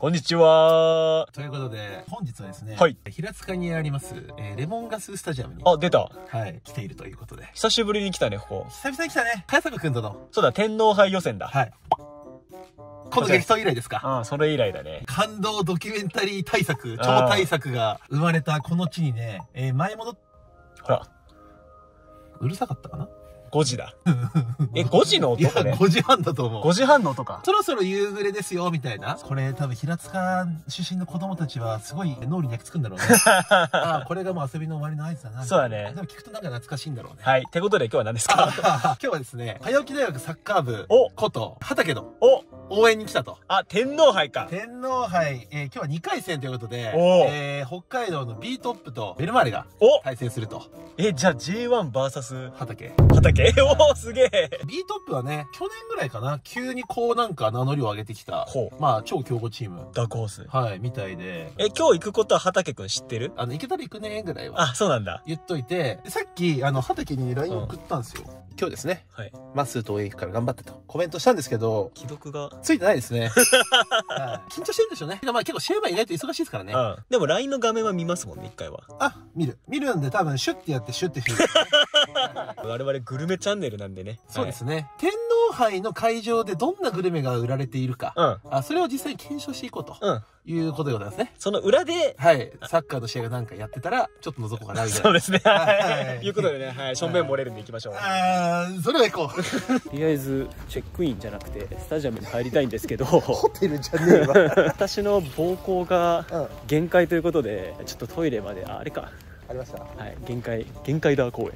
こんにちは。 ということで、本日はですね、 はい。 平塚にあります、レモンガススタジアムに、 あ、出た。 はい、来ているということで。 久しぶりに来たね、ここ。 久々に来たね。茅坂くんとの。 そうだ、天皇杯予選だ。 はい。この激闘以来ですか？ ああ、それ以来だね。 感動ドキュメンタリー大作、超大作が生まれたこの地にね、前戻っ、 ほら。 うるさかったかな 5時だ。5時の音かね。 5時半だと思う。 5時半の音か。 そろそろ夕暮れですよ、みたいな。これ多分平塚出身の子供たちはすごい脳裏に焼き付くんだろうね。ああ、これがもう遊びの終わりの合図だな。 そうだね。 でも聞くとなんか懐かしいんだろうね。 はい。ってことで今日は何ですか？ 今日はですね、早起き大学サッカー部こと畑の応援に来たと。 あ、天皇杯か。 天皇杯、今日は2回戦ということで、北海道の B トップとベルマーレが対戦すると。 じゃあ J1vs 畑。 おお、すげえ。 B トップはね、去年ぐらいかな、急にこうなんか名乗りを上げてきた、まあ超強豪チーム。 ダークホース。 はい、みたいで。 今日行くことは畑くん知ってる？ 行けたら行くねぐらいは。 あ、そうなんだ。 言っといて、さっき、畑に LINE 送ったんですよ。今日ですね。はい。マッスーと応援行くから頑張ってとコメントしたんですけど、 既読がついてないですね。緊張してるんでしょうね。まあ結構試合前意外と忙しいですからね。 でも LINE の画面は見ますもんね、一回は。 あ、見るんで多分シュッてやってシュッてしてる。 我々グルメチャンネルなんでね。 そうですね。天皇杯の会場でどんなグルメが売られているか。それを実際に検証していこうと。いうことでございますね。 その裏で、 はい。サッカーの試合がなんかやってたら、ちょっと覗こうかな、みたいな。 そうですね。はい。いうことでね、はい。しょんべん漏れるんで行きましょう。 それは行こう。 とりあえず、チェックインじゃなくて、スタジアムに入りたいんですけど、 ホテルじゃねえわ。 私の膀胱が限界ということで、ちょっとトイレまで、あれか。 ありました。 はい。限界だ公園。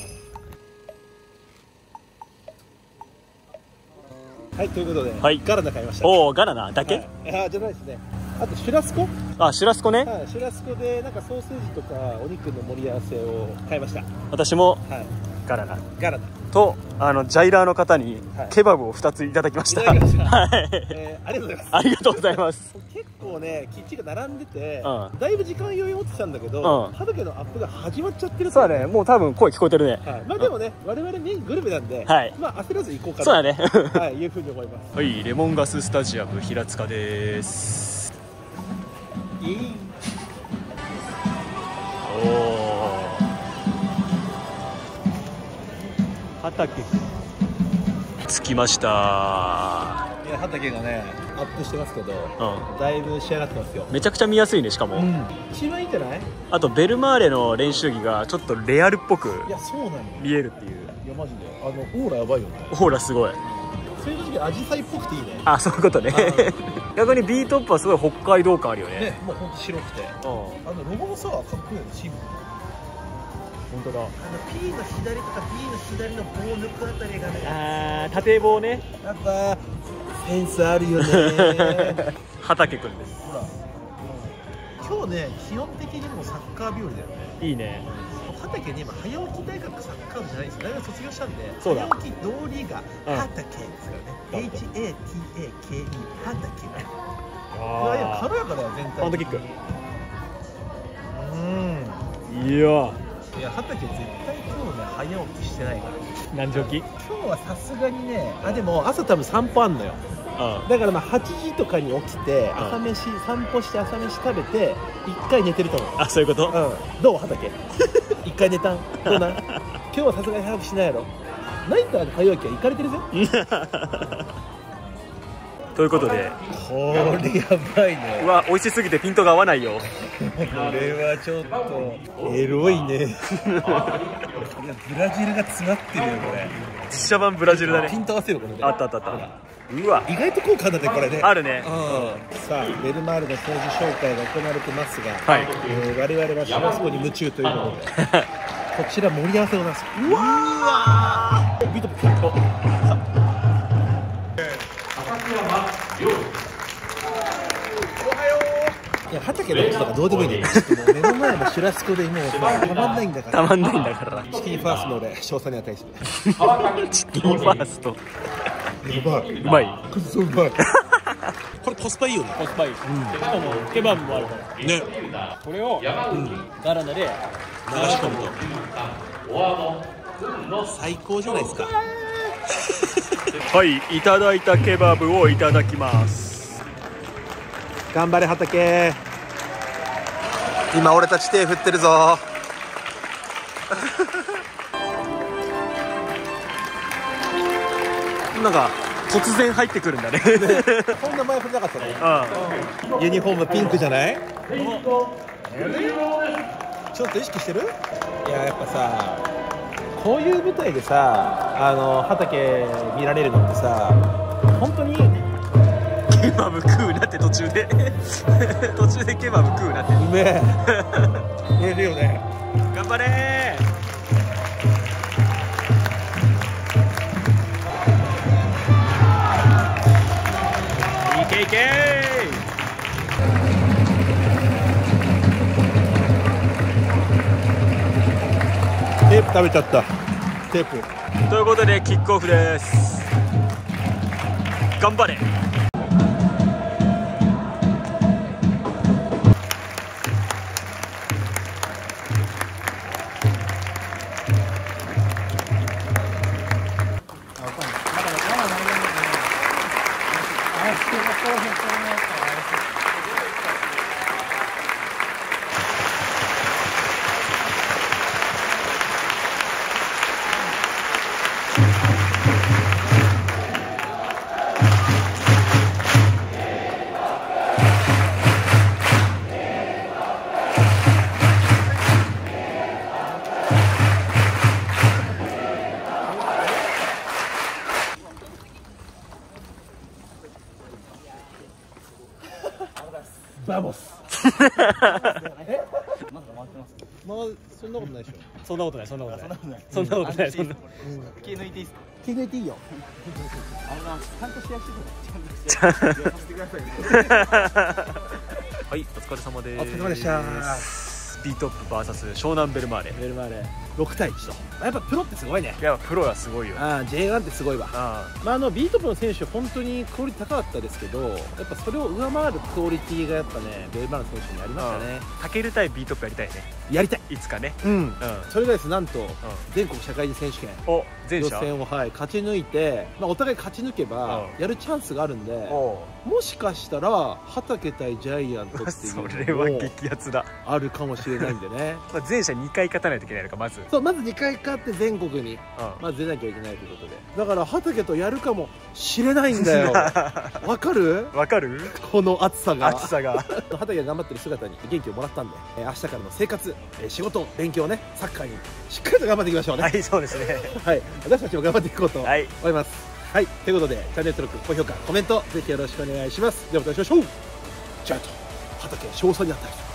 はい、ということで、 はい、 ガラナ買いました。 おお、ガラナだけ？ じゃないですね。あとシュラスコ？ あ、シュラスコね。 はい、シュラスコでなんかソーセージとかお肉の盛り合わせを買いました。 私もガラナとジャイラーの方にケバブを2ついただきました。はい。 ありがとうございます。 ありがとうございます。 結構ね、キッチンが並んでて、だいぶ時間余裕持ってたんだけど、畑のアップが始まっちゃってる。 そうだね。もう多分声聞こえてるね。 まあでもね、我々メイングルメなんで、まあ焦らず行こうかな。 そうだね。 はい、いうふうに思います。 はい、レモンガススタジアム平塚です。おお。 畑着きました。いや、畑がねアップしてますけど、だいぶ仕上がってますよ。 めちゃくちゃ見やすいね。しかも、 一番いいんじゃない？ あとベルマーレの練習着がちょっとレアルっぽく見えるっていう。 いやマジでオーラやばいよね。 オーラすごい。 そういう時アジサイっぽくていいね。 あ、そういうことね。逆に B トップはすごい北海道感あるよね。 ね、もうほんと白くて、ロゴもさかっこいいよね。シンプル。本当だ。P の左とか B の左の棒を抜くあたりがね、 縦棒ね。 やっぱセンスあるよね。 畑くんです。 ほら、今日ね基本的にもサッカー日和だよね。 いいね。 畑ね、今早起き大学サッカー部じゃないですよ。大学卒業したんで、 そうだ。 早起き道理が畑ですからね。HATAKE 畑。軽やかだよ全体。 パントキック。いや、 畑絶対今日ね早起きしてないから。 何時起き？ 今日はさすがにね、でも朝多分散歩あんのよ。だからまあ8時とかに起きて朝飯散歩して朝飯食べて1回寝てると思う。 あ、そういうこと？ どう畑1回寝たん？どうなん？今日はさすがに早起きしないやろ。ナイターの早起きは行かれてるぜ。 ということで、 これやばいね。 うわ、美味しすぎてピントが合わないよ。 これはちょっとエロいね。ブラジルが詰まってるよこれ。 実写版ブラジルだね。 ピント合わせるこれね。 あった。うわ、 意外と効果だねこれね。 あるね。 さあ、ベルマーレの掃除紹介が行われてますが、我々はシュラスコに夢中ということで、こちら盛り合わせを出す。うわー、ビートピント。いや、畑のこととかどうでもいいね。目の前のシュラスコでもうたまんないんだから。 たまんないんだから。 チキンファーストの俺、賞賛に値してる。 チキンファースト。 やばい。 うまい。 くそうまい。これコスパいいよね。 コスパいい。しかもケバブもあるからね。 これをガラナで流し込むと最高じゃないですか。 はい、いただいたケバブをいただきます。 頑張れ畑。今俺たち手振ってるぞ。 なんか突然入ってくるんだね。 こんな前振りなかったね。ユニフォームピンクじゃない？ちょっと意識してる？いや、やっぱさ、こういう舞台でさ、畑見られるのってさ、本当にケバブ食うなって途中で途中でケバブ食うなって。 うめえ。売れるよね。 頑張れー。いけいけテープ食べちゃった。テープ。 ということでキックオフです。頑張れ。 バモス。まあそんなことないでしょ。 そんなことない、そんなことない、そんなことない、そんな。 気抜いていいですか？気抜いていいよ。ちゃんと試合してください。 はい、お疲れ様です。 お疲れ様でした。 ビートップ VS 湘南ベルマーレ。 ベルマーレ6対1と。やっぱプロってすごいね。 いや、プロはすごいよ。 J1 ってすごいわ。まあビートップの選手本当にクオリティ高かったですけど、やっぱそれを上回るクオリティがやっぱねベルマーレの選手にありましたね。 タケル対ビートップやりたいね。 やりたい。 いつかね。 それがですなんと全国社会人選手権予選を勝ち抜いて、お互い勝ち抜けばやるチャンスがあるんで、もしかしたら畑対ジャイアントっていうそれは激アツだ。 あるかもしれないんでね。 前者2回勝たないといけないのか。まずまず2回勝って全国にまず出なきゃいけないということで、だから畑とやるかもしれないんだよ。わかる？ わかる？ この暑さが畑が頑張ってる姿に元気をもらったんで、明日からの生活、仕事、勉強ね、サッカーにしっかりと頑張っていきましょうね。 はい、そうですね。 はい、私たちも頑張っていこうと思います。はい、ということでチャンネル登録、高評価、コメントぜひよろしくお願いします。ではまたお会いしましょう。じゃあと畑賞賛にあったり